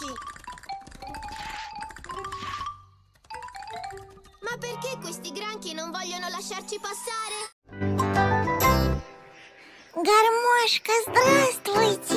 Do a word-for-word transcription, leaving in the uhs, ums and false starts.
granchi! Ma perché questi granchi non vogliono lasciarci passare? Гармошка, здравствуйте!